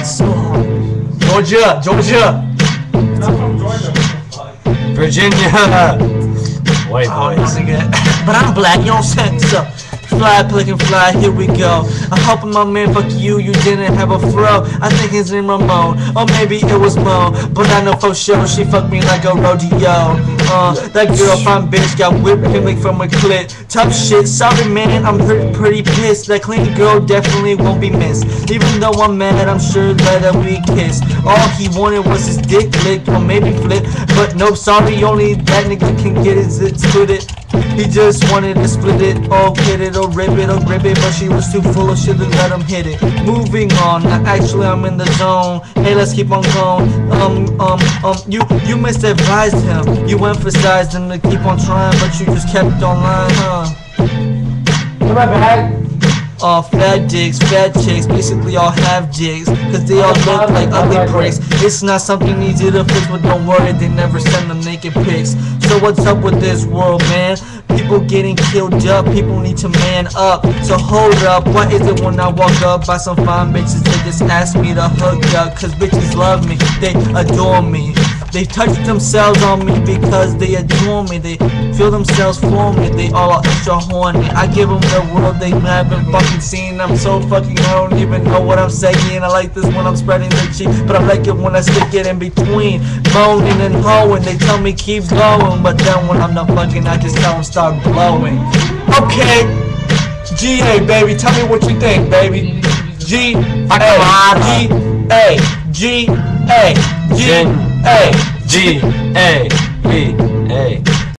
so hard. Georgia. Not from Georgia. Virginia. White boy. But I'm black, you know what I'm saying? So, fly, pelican fly, here we go. I hope my man fuck you, you didn't have a fro. I think his name Ramon, or maybe it was Mo. But I know for sure she fucked me like a rodeo. That girl fine bitch got whipped cream from a clit. Tough shit, sorry man, I'm pretty pissed. That clean girl definitely won't be missed. Even though I'm mad, I'm sure that we kiss. All he wanted was his dick licked, or maybe flip. But nope, sorry, only that nigga can get it, split it. He just wanted to split it, or hit it, or rip it, or grip it. But she was too full of shit to let him hit it. Moving on, now actually I'm in the zone. Hey, let's keep on going. You misadvised him. You emphasized him to keep on trying, but you just kept on lying, huh? Come on, bag. Fat dicks, fat chicks, basically all have jigs, cause they all look like ugly pricks. It's not something easy to fix, but don't worry, they never send them naked pics. So what's up with this world, man? People getting killed up, people need to man up. So hold up, what is it when I walk up by some fine bitches? They just ask me to hook up, cause bitches love me, they adore me. They touch themselves on me because they adore me. They feel themselves for me. They all are extra horny. I give them the world they haven't fucking seen. I'm so fucking, I don't even know what I'm saying. I like this when I'm spreading the cheek, but I like it when I stick it in between. Moaning and hoeing, they tell me keep going, but then when I'm not fucking, I just tell them start blowing. Okay, G.A. baby, tell me what you think, baby. G.A. G.A. G.A. G.A. B.A.